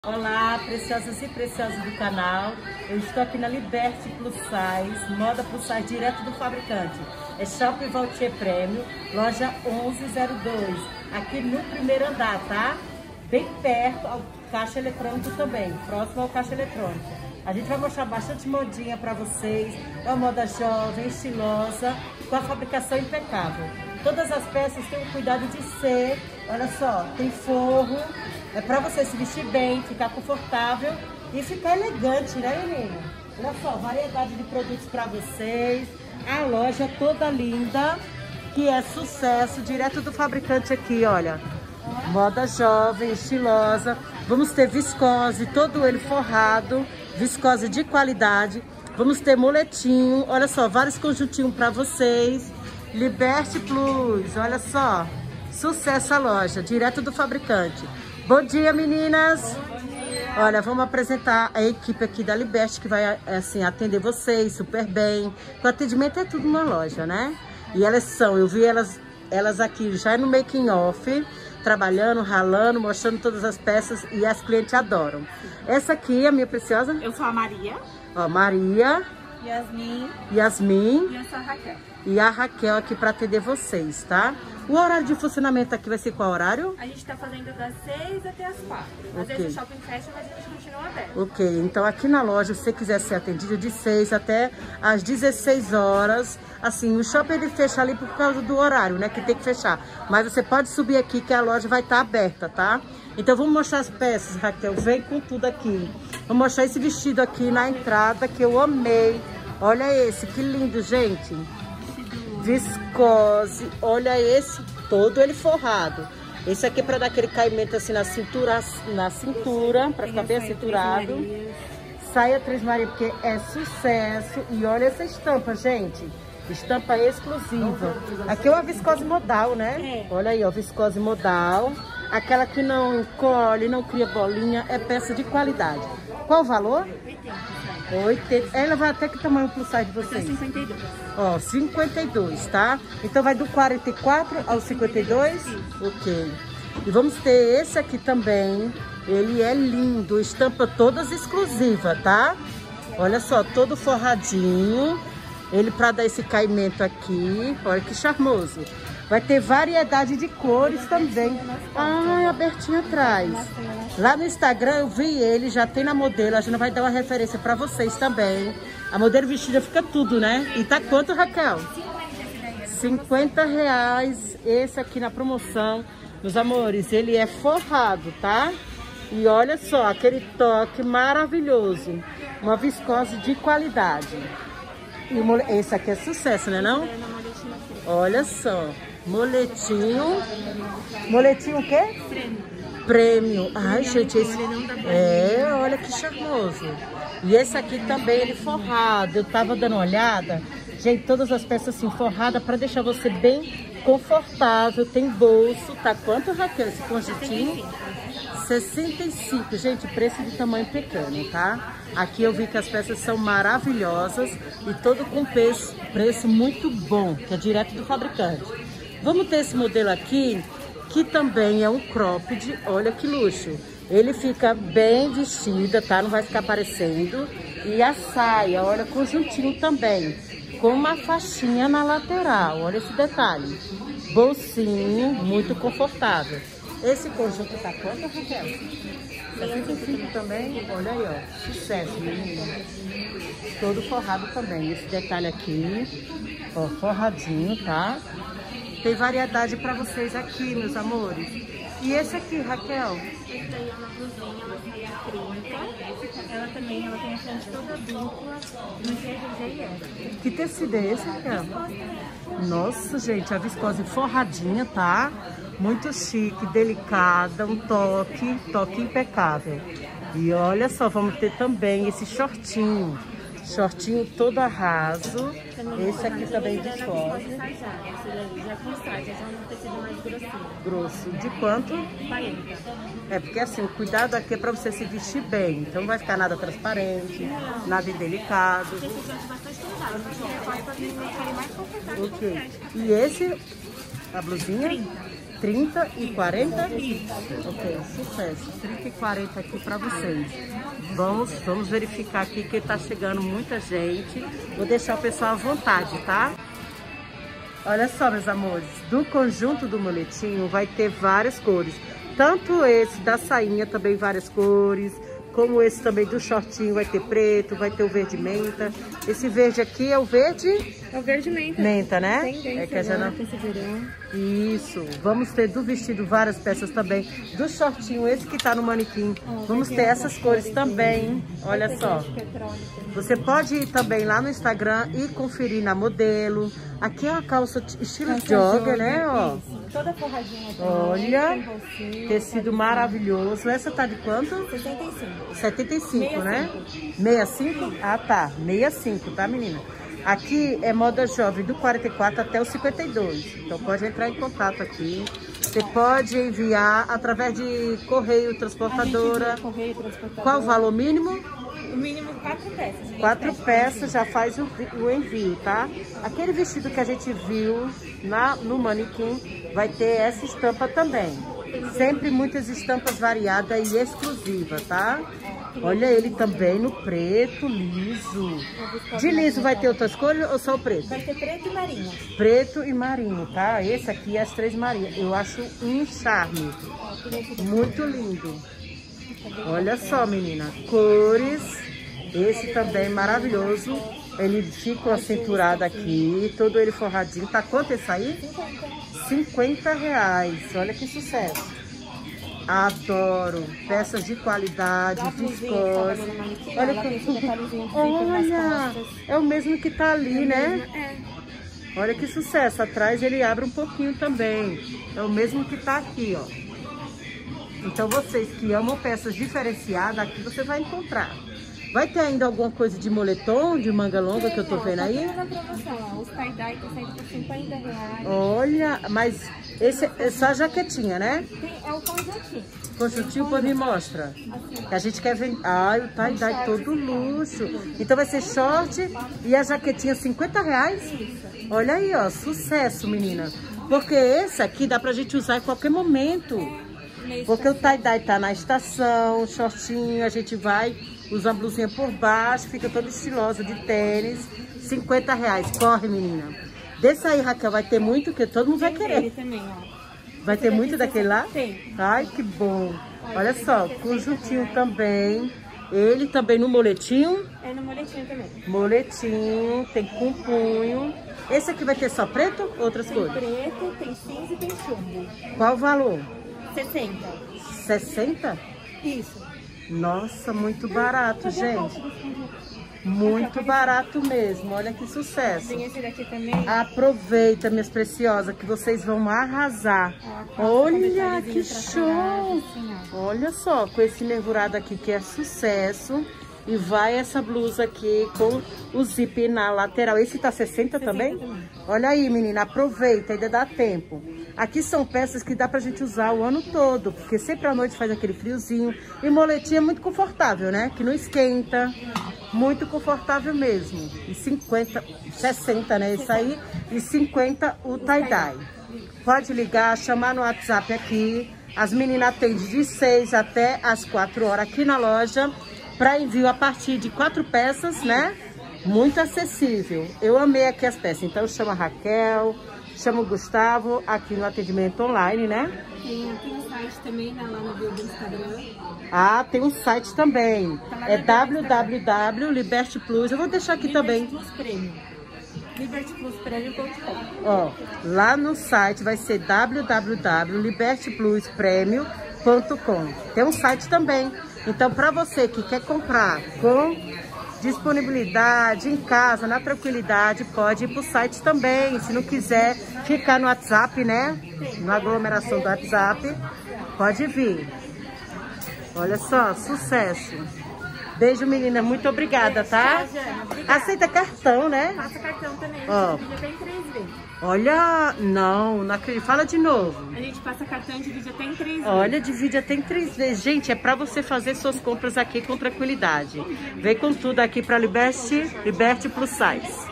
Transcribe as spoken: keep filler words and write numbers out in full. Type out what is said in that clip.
Olá, preciosas e preciosos do canal. Eu estou aqui na Liberty Plus Size, moda plus size direto do fabricante. É Shopping Vautier Prêmio, loja onze zero dois, aqui no primeiro andar, tá? Bem perto ao caixa eletrônico também, próximo ao caixa eletrônico. A gente vai mostrar bastante modinha para vocês, é uma moda jovem, estilosa, com a fabricação impecável. Todas as peças têm o cuidado de ser, olha só, tem forro, é para você se vestir bem, ficar confortável e ficar elegante, né, menina? Olha só, variedade de produtos para vocês, a loja toda linda, que é sucesso, direto do fabricante aqui, olha. Moda jovem, estilosa, vamos ter viscose, todo ele forrado, viscose de qualidade, vamos ter moletinho, olha só, vários conjuntinhos para vocês. Liberty Plus, olha só, sucesso a loja, direto do fabricante. Bom dia, meninas! Bom dia. Olha, vamos apresentar a equipe aqui da Liberty, que vai assim, atender vocês super bem. O atendimento é tudo na loja, né? E elas são, eu vi elas, elas aqui já no making off, trabalhando, ralando, mostrando todas as peças e as clientes adoram. Essa aqui, a minha preciosa? Eu sou a Maria. Ó, Maria. Yasmin. Yasmin. E eu sou a Raquel. E a Raquel aqui para atender vocês, tá? O horário de funcionamento aqui vai ser qual horário? A gente tá fazendo das seis até as quatro. Às Ok. vezes o shopping fecha, mas a gente continua aberto. Ok, então aqui na loja, se você quiser ser atendido de seis até às dezesseis horas, assim, o shopping ele fecha ali por causa do horário, né, que tem que fechar. Mas você pode subir aqui que a loja vai estar aberta, tá? Então vamos mostrar as peças, Raquel, vem com tudo aqui. Vou mostrar esse vestido aqui na entrada que eu amei. Olha esse, que lindo, gente. Viscose, olha esse todo ele forrado. Esse aqui é para dar aquele caimento assim na cintura, na cintura, para ficar bem acinturado. Saia Três Maria, porque é sucesso. E olha essa estampa, gente. Estampa exclusiva. Aqui é uma viscose modal, né? Olha aí, ó, viscose modal. Aquela que não encolhe, não cria bolinha, é peça de qualidade. Qual o valor? oitenta. Ela vai até que tamanho plus size de vocês? cinquenta e dois. Ó, cinquenta e dois, tá? Então vai do quarenta e quatro ao cinquenta e dois? Ok. E vamos ter esse aqui também. Ele é lindo, estampa todas exclusiva, tá? Olha só, todo forradinho. Ele para dar esse caimento aqui. Olha que charmoso. Vai ter variedade de cores também. Ah, abertinho atrás. Lá no Instagram eu vi ele, já tem na modelo. A gente vai dar uma referência para vocês também. A modelo vestida fica tudo, né? E tá quanto, Raquel? cinquenta reais. Esse aqui na promoção. Meus amores, ele é forrado, tá? E olha só, aquele toque maravilhoso. Uma viscose de qualidade. E o mole... esse aqui é sucesso, né não? Olha só. Moletinho. Moletinho o quê? Prêmio. Prêmio. Ai, gente, esse... É, olha que charmoso. E esse aqui também, ele forrado. Eu tava dando uma olhada. Gente, todas as peças assim, forradas para deixar você bem confortável. Tem bolso. Tá quanto, Raquel, esse conjuntinho? sessenta e cinco. Gente, preço de tamanho pequeno, tá? Aqui eu vi que as peças são maravilhosas e todo com preço, preço muito bom, que é direto do fabricante. Vamos ter esse modelo aqui, que também é um cropped, olha que luxo. Ele fica bem vestida, tá? Não vai ficar aparecendo. E a saia, olha, conjuntinho também, com uma faixinha na lateral, olha esse detalhe. Bolsinho, muito confortável. Esse conjunto tá quanto, Raquel? sessenta e cinco também, olha aí, ó, sucesso, menina. Todo forrado também, esse detalhe aqui, ó, forradinho, tá? Tem variedade pra vocês aqui, meus amores. E esse aqui, Raquel? Esse daí é uma blusinha, uma saia trinta. Ela também, ela tem a frente toda dupla, no G G e S. Que tecido é esse, Raquel? Nossa, gente, a viscose forradinha, tá? Muito chique, delicada, um toque, toque impecável. E olha só, vamos ter também esse shortinho. Shortinho todo raso. Esse aqui também viscose. Já com sarja, já um tecido mais grossinho. Grosso. De quanto? quarenta. É, porque assim, o cuidado aqui é pra você se vestir bem. Então não vai ficar nada transparente, nada indelicado. Esse aqui é bastante cuidado, porque é mais pra mim ficarem mais confortável. Ok. E esse, a blusinha? trinta. trinta e quarenta? Ok, sucesso. trinta e quarenta aqui pra vocês. Vamos, vamos verificar aqui que tá chegando muita gente. Vou deixar o pessoal à vontade, tá? Olha só, meus amores, do conjunto do moletinho vai ter várias cores. Tanto esse da sainha também várias cores, como esse também do shortinho vai ter preto, vai ter o verde menta. Esse verde aqui é o verde? É o verde menta. Menta, né? Tem é que a Jana... Isso. Vamos ter do vestido várias peças também. Do shortinho, esse que tá no manequim. Oh, vamos ter essas cores também. Olha só. Você pode ir também lá no Instagram e conferir na modelo. Aqui é uma calça estilo jogger, né? Ó. Toda forradinha aqui. Olha, tecido maravilhoso. Essa tá de quanto? setenta e cinco. setenta e cinco, né? sessenta e cinco? Ah, tá. sessenta e cinco, tá, menina? Aqui é moda jovem do quarenta e quatro até o cinquenta e dois. Então pode entrar em contato aqui. Você pode enviar através de correio, transportadora. Correio, transportadora. Qual o valor mínimo? O mínimo quatro peças. Quatro peças já faz o, o envio, tá? Aquele vestido que a gente viu na, no manequim vai ter essa estampa também. Sempre muitas estampas variadas e exclusivas, tá? Olha ele também no preto, liso. De liso vai ter outras cores ou só o preto? Vai ter preto e marinho. Preto e marinho, tá? Esse aqui é as três marinhas. Eu acho um charme. Muito lindo. Olha só, menina. Cores. Esse também maravilhoso. Ele fica acinturado aqui. Todo ele forradinho. Tá quanto esse aí? cinquenta reais. Olha que sucesso. Adoro. Peças de qualidade, viscose. Olha que... Olha, é o mesmo que tá ali, né? Olha que sucesso. Atrás ele abre um pouquinho também. É o mesmo que tá aqui, ó. Então vocês que amam peças diferenciadas, aqui você vai encontrar. Vai ter ainda alguma coisa de moletom, de manga longa que eu tô vendo aí? Tá na promoção. Os tie-dye tá saindo por cinquenta reais. Olha, mas esse é só a jaquetinha, né? Tem, é o conjuntinho. Conjuntinho, pô, me mostra. Assim. A gente quer vender. Ai, o tie-dye todo luxo. Então vai ser short e a jaquetinha cinquenta reais? Isso. Olha aí, ó, sucesso, menina. Porque esse aqui dá pra gente usar em qualquer momento. Porque o tie-dye tá na estação, shortinho, a gente vai usar a blusinha por baixo, fica toda estilosa de tênis, cinquenta reais. Corre, menina. Desse aí, Raquel, vai ter muito, que todo mundo vai querer. Também, ó. Vai ter muito daquele lá? Tem. Ai, que bom. Olha só, conjuntinho também. Ele também no moletinho. É no moletinho também. Moletinho, tem com punho. Esse aqui vai ter só preto ou outras tem cores? Tem preto, tem cinza e tem chumbo. Qual o valor? sessenta. sessenta? Isso. Nossa, muito barato, gente. Muito barato mesmo. Olha que sucesso. Tem esse daqui também. Aproveita, minhas preciosas, que vocês vão arrasar. Olha que show. Olha só, com esse nervurado aqui que é sucesso. E vai essa blusa aqui com o zip na lateral. Esse tá sessenta também? também? Olha aí, menina, aproveita, ainda dá tempo. Aqui são peças que dá pra gente usar o ano todo, porque sempre à noite faz aquele friozinho. E moletinho é muito confortável, né? Que não esquenta. Muito confortável mesmo. E cinquenta, sessenta, né? Isso aí. E cinquenta o tie-dye. Pode ligar, chamar no WhatsApp aqui. As meninas atendem de seis até as quatro horas aqui na loja. Para envio a partir de quatro peças, né? Muito acessível. Eu amei aqui as peças. Então chama a Raquel, chama o Gustavo aqui no atendimento online, né? Tem, tem um site também lá no bio do Instagram. Ah, tem um site também. Tá é w w w ponto liberty plus. Eu vou deixar aqui Liberty também. Plus Premium. liberty plus premium ponto com. Ó, lá no site vai ser w w w ponto liberty plus premium ponto com. Tem um site também. Então, para você que quer comprar com disponibilidade em casa, na tranquilidade, pode ir para o site também. Se não quiser ficar no WhatsApp, né? Na aglomeração do WhatsApp, pode vir. Olha só, sucesso. Beijo, menina. Muito obrigada, tá? Aceita cartão, né? Passa cartão também. Ó. Tem três vezes. Olha, não, não acredito. Fala de novo. A gente passa cartão e divide até em três vezes. Olha, divide até em três vezes. Gente, é pra você fazer suas compras aqui com tranquilidade. Vem com tudo aqui pra Liberty, Liberty Plus Size.